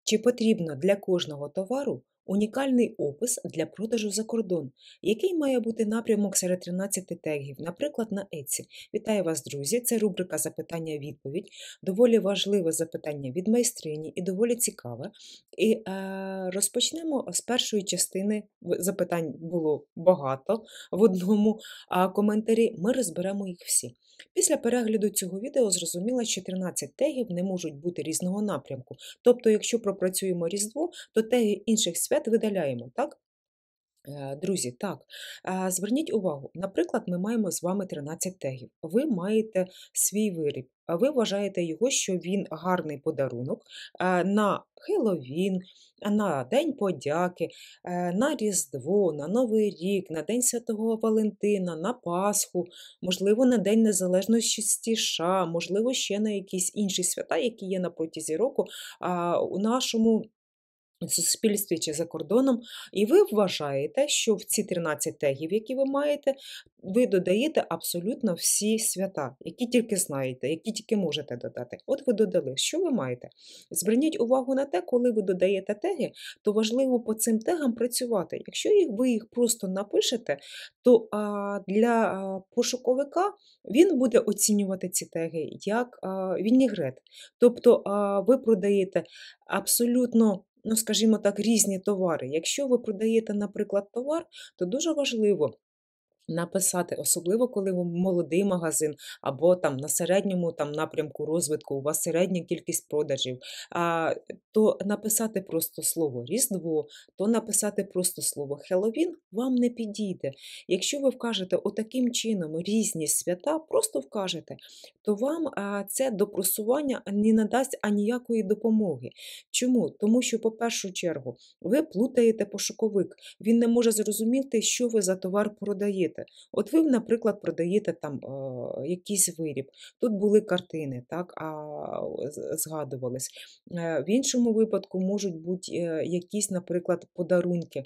Чи потрібно для кожного товару унікальний опис для продажу за кордон? Який має бути напрямок серед 13 тегів, наприклад, на Etsy? Вітаю вас, друзі! Це рубрика «Запитання-відповідь». Доволі важливе запитання від майстрині і доволі цікаве. І розпочнемо з першої частини. Запитань було багато в одному коментарі. Ми розберемо їх всі. Після перегляду цього відео зрозуміло, що 13 тегів не можуть бути різного напрямку. Тобто, якщо пропрацюємо Різдво, то теги інших свят видаляємо, так? Друзі, так, зверніть увагу, наприклад, ми маємо з вами 13 тегів. Ви маєте свій виріб, а ви вважаєте його, що він гарний подарунок на Хеллоуін, на День подяки, на Різдво, на Новий рік, на День Святого Валентина, на Пасху, можливо, на День Незалежності США, можливо, ще на якісь інші свята, які є на протязі року у нашому суспільстві чи за кордоном, і ви вважаєте, що в ці 13 тегів, які ви маєте, ви додаєте абсолютно всі свята, які тільки знаєте, які тільки можете додати. От ви додали. Що ви маєте? Зверніть увагу на те, коли ви додаєте теги, то важливо по цим тегам працювати. Якщо ви їх просто напишете, то для пошуковика він буде оцінювати ці теги як вінігрет. Тобто ви продаєте абсолютно, ну, скажімо так, різні товари. Якщо ви продаєте, наприклад, товар, то дуже важливо написати, особливо коли ви молодий магазин, або там на середньому напрямку розвитку, у вас середня кількість продажів, то написати просто слово Різдво, то написати просто слово Хеллоуін вам не підійде. Якщо ви вкажете отаким чином різні свята, просто вкажете, то вам це до просування не надасть аніякої допомоги. Чому? Тому що, по першу чергу, ви плутаєте пошуковик, він не може зрозуміти, що ви за товар продаєте. От ви, наприклад, продаєте там якийсь виріб, тут були картини, так, згадувались. В іншому випадку можуть бути якісь, наприклад, подарунки.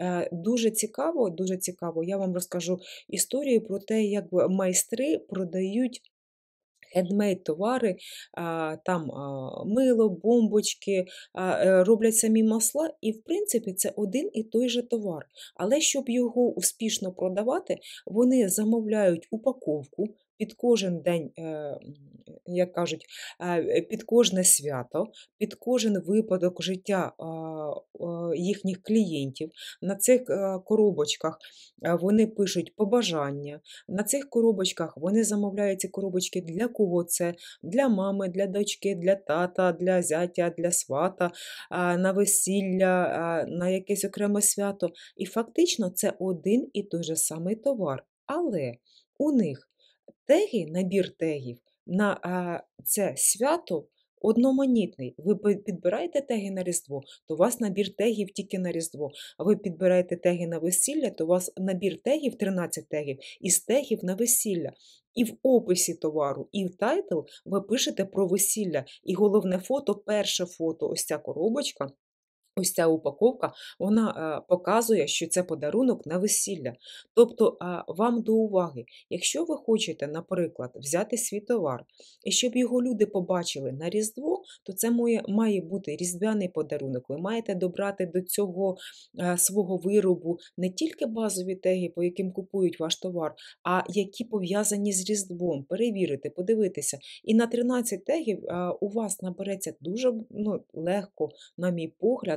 Дуже цікаво, я вам розкажу історію про те, як майстри продають хендмейд товари, там мило, бомбочки, роблять самі масла, і, в принципі, це один і той же товар. Але щоб його успішно продавати, вони замовляють упаковку під кожен день, як кажуть, під кожне свято, під кожен випадок життя їхніх клієнтів. На цих коробочках вони пишуть побажання, на цих коробочках вони замовляють ці коробочки для кого це? Для мами, для дочки, для тата, для зятя, для свата, на весілля, на якесь окреме свято. І фактично це один і той же самий товар. Але у них теги, набір тегів на це свято одноманітний. Ви підбираєте теги на Різдво, то у вас набір тегів тільки на Різдво. А ви підбираєте теги на весілля, то у вас набір тегів, 13 тегів, із тегів на весілля. І в описі товару, і в тайтл ви пишете про весілля. І головне фото, перше фото, ось ця коробочка, ось ця упаковка, вона показує, що це подарунок на весілля. Тобто вам до уваги, якщо ви хочете, наприклад, взяти свій товар, і щоб його люди побачили на Різдво, то це має бути різдвяний подарунок. Ви маєте добрати до цього свого виробу не тільки базові теги, по яким купують ваш товар, а які пов'язані з Різдвом. Перевірити, подивитися. І на 13 тегів у вас набереться дуже легко, на мій погляд,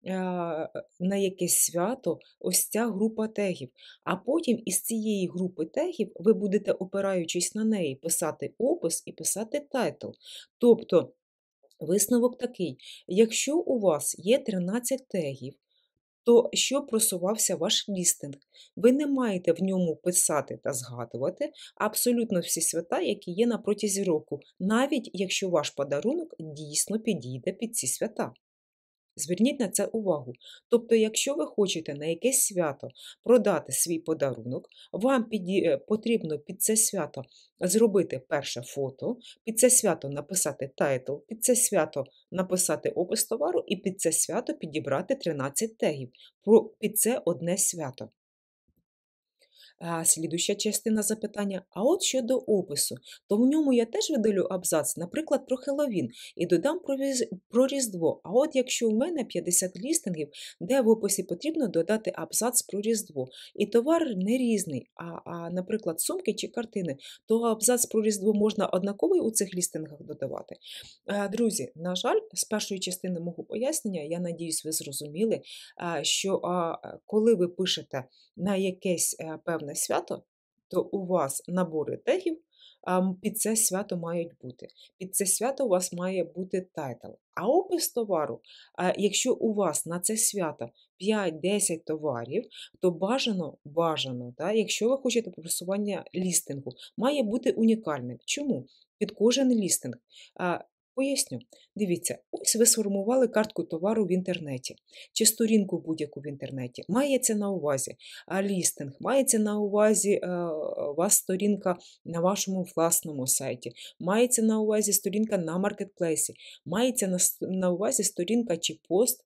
на якесь свято ось ця група тегів. А потім із цієї групи тегів ви будете, опираючись на неї, писати опис і писати тайтл. Тобто, висновок такий: якщо у вас є 13 тегів, то щоб просувався ваш лістинг, ви не маєте в ньому писати та згадувати абсолютно всі свята, які є на протязі року, навіть якщо ваш подарунок дійсно підійде під ці свята. Зверніть на це увагу. Тобто, якщо ви хочете на якесь свято продати свій подарунок, вам потрібно під це свято зробити перше фото, під це свято написати тайтл, під це свято написати опис товару і під це свято підібрати 13 тегів. Під це одне свято. Слідуща частина запитання. А от щодо опису, то в ньому я теж видалю абзац, наприклад, про Хеллоуін, і додам про Різдво. А от якщо у мене 50 лістингів, де в описі потрібно додати абзац про Різдво, і товар не різний, наприклад, сумки чи картини, то абзац про Різдво можна однаковий у цих лістингах додавати. Друзі, на жаль, з першої частини мого пояснення, я надіюсь, ви зрозуміли, що коли ви пишете на якесь певне свято, то у вас набори тегів під це свято мають бути. Під це свято у вас має бути тайтл. А опис товару, якщо у вас на це свято 5-10 товарів, то бажано, якщо ви хочете просування лістингу, має бути унікальним. Чому? Під кожен лістинг. Поясню. Дивіться, ось ви сформували картку товару в інтернеті, чи сторінку будь-яку в інтернеті. Мається на увазі лістинг, мається на увазі у вас сторінка на вашому власному сайті, мається на увазі сторінка на маркетплейсі, мається на увазі сторінка чи пост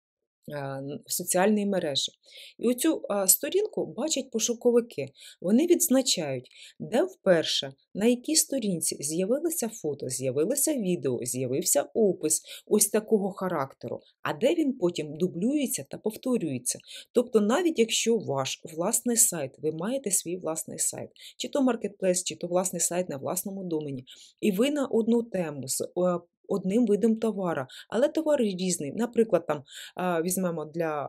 в соціальній мережі. І оцю сторінку бачать пошуковики. Вони відзначають, де вперше, на якій сторінці з'явилося фото, з'явилося відео, з'явився опис ось такого характеру, а де він потім дублюється та повторюється. Тобто навіть якщо ваш власний сайт, ви маєте свій власний сайт, чи то маркетплейс, чи то власний сайт на власному домені, і ви на одну тему з одним видом товара, але товар різний. Наприклад, там візьмемо для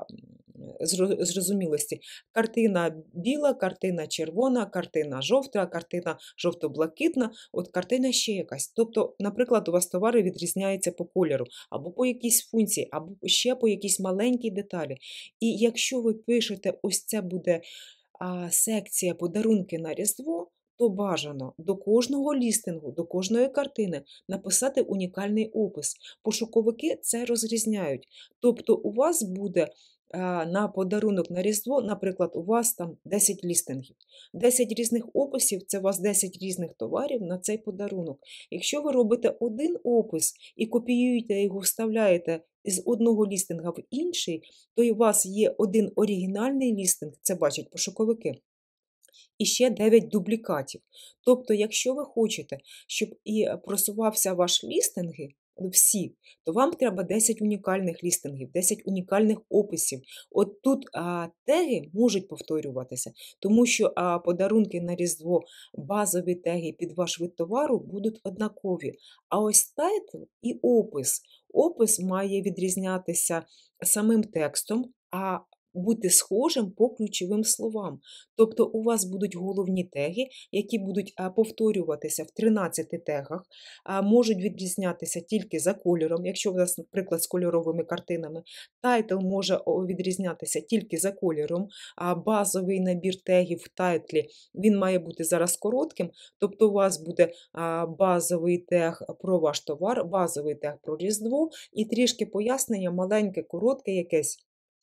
зрозумілості картина біла, картина червона, картина жовта, картина жовто-блакитна, от картина ще якась. Тобто, наприклад, у вас товари відрізняються по кольору, або по якійсь функції, або ще по якійсь маленькій деталі. І якщо ви пишете, ось це буде секція подарунки на Різдво, то бажано до кожного лістингу, до кожної картини написати унікальний опис. Пошуковики це розрізняють. Тобто у вас буде на подарунок на Різдво, наприклад, у вас там 10 лістингів. 10 різних описів – це у вас 10 різних товарів на цей подарунок. Якщо ви робите один опис і копіюєте його, вставляєте з одного лістинга в інший, то у вас є один оригінальний лістинг, це бачать пошуковики, і ще 9 дублікатів. Тобто, якщо ви хочете, щоб і просувався ваш лістинги, всі, то вам треба 10 унікальних лістингів, 10 унікальних описів. От тут теги можуть повторюватися, тому що подарунки на Різдво, базові теги під ваш вид товару будуть однакові. А ось тайтл і опис. Опис має відрізнятися самим текстом, а бути схожим по ключовим словам. Тобто у вас будуть головні теги, які будуть повторюватися в 13 тегах, можуть відрізнятися тільки за кольором, якщо у вас, наприклад, з кольоровими картинами. Тайтл може відрізнятися тільки за кольором, а базовий набір тегів в тайтлі, він має бути зараз коротким, тобто у вас буде базовий тег про ваш товар, базовий тег про Різдво і трішки пояснення, маленьке, коротке якесь,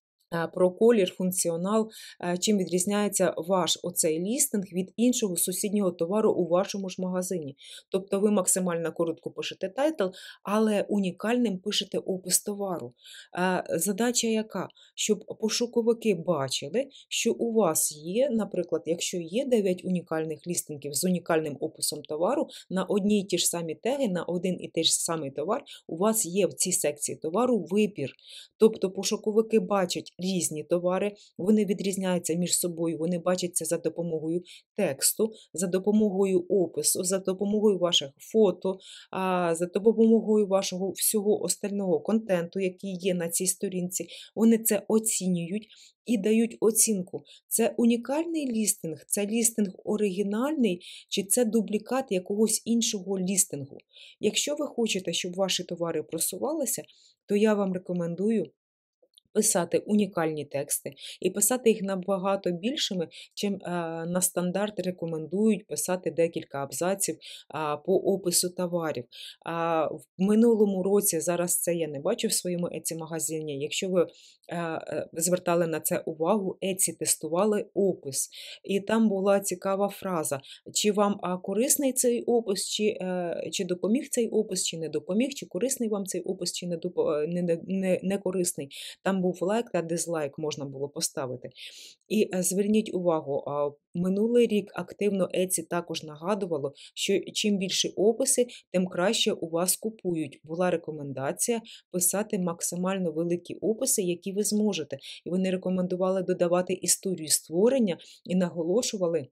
про колір, функціонал, чим відрізняється ваш оцей лістинг від іншого сусіднього товару у вашому ж магазині. Тобто ви максимально коротко пишете тайтл, але унікальним пишете опис товару. Задача яка? Щоб пошуковики бачили, що у вас є, наприклад, якщо є 9 унікальних лістингів з унікальним описом товару, на одні й ті ж самі теги, на один і той ж самий товар, у вас є в цій секції товару вибір. Тобто пошуковики бачать різні товари, вони відрізняються між собою, вони бачать це за допомогою тексту, за допомогою опису, за допомогою ваших фото, за допомогою вашого всього остального контенту, який є на цій сторінці. Вони це оцінюють і дають оцінку. Це унікальний лістинг, це лістинг оригінальний, чи це дублікат якогось іншого лістингу. Якщо ви хочете, щоб ваші товари просувалися, то я вам рекомендую писати унікальні тексти і писати їх набагато більшими, чим на стандарт рекомендують писати декілька абзаців по опису товарів. В минулому році, зараз це я не бачу в своєму Etsy-магазині, якщо ви звертали на це увагу, Etsy тестували опис. І там була цікава фраза, чи вам корисний цей опис, чи допоміг цей опис, чи не допоміг, чи корисний вам цей опис, чи не корисний. Там був лайк та дизлайк можна було поставити. І зверніть увагу, минулий рік активно Etsy також нагадувало, що чим більше описи, тим краще у вас купують. Була рекомендація писати максимально великі описи, які ви зможете. І вони рекомендували додавати історію створення і наголошували,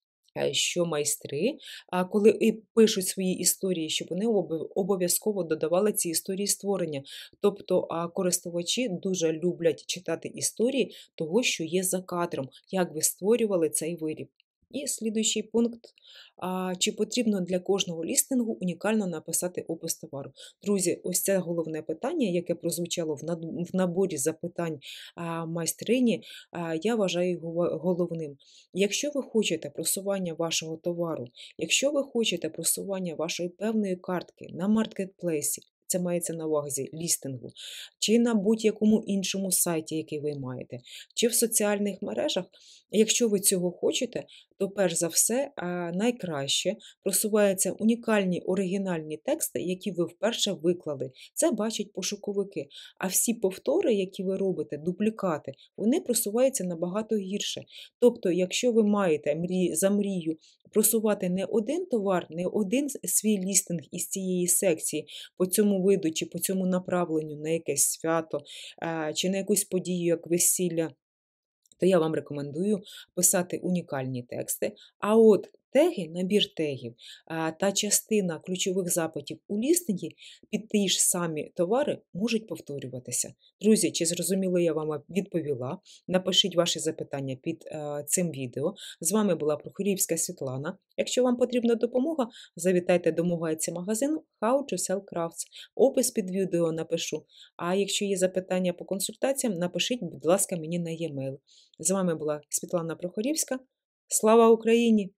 що майстри, коли і пишуть свої історії, щоб вони обов'язково додавали ці історії створення. Тобто користувачі дуже люблять читати історії того, що є за кадром, як ви створювали цей виріб. І слідуючий пункт. Чи потрібно для кожного лістингу унікально написати опис товару? Друзі, ось це головне питання, яке прозвучало в наборі запитань майстрині, я вважаю його головним. Якщо ви хочете просування вашого товару, якщо ви хочете просування вашої певної картки на маркетплейсі, це мається на увазі лістингу, чи на будь-якому іншому сайті, який ви маєте, чи в соціальних мережах, якщо ви цього хочете, то перш за все найкраще просуваються унікальні оригінальні тексти, які ви вперше виклали. Це бачать пошуковики. А всі повтори, які ви робите, дуплікати, вони просуваються набагато гірше. Тобто, якщо ви маєте за мрію просувати не один товар, не один свій лістинг із цієї секції по цьому виду чи по цьому направленню на якесь свято, чи на якусь подію, як весілля, то я вам рекомендую писати унікальні тексти. А от теги, набір тегів та частина ключових запитів у лістингі під ті ж самі товари можуть повторюватися. Друзі, чи зрозуміло я вам відповіла? Напишіть ваші запитання під цим відео. З вами була Прохорівська Світлана. Якщо вам потрібна допомога, завітайте до мого Etsy-магазину How to Sell Crafts. Опис під відео напишу. А якщо є запитання по консультаціям, напишіть, будь ласка, мені на e-mail. З вами була Світлана Прохорівська. Слава Україні!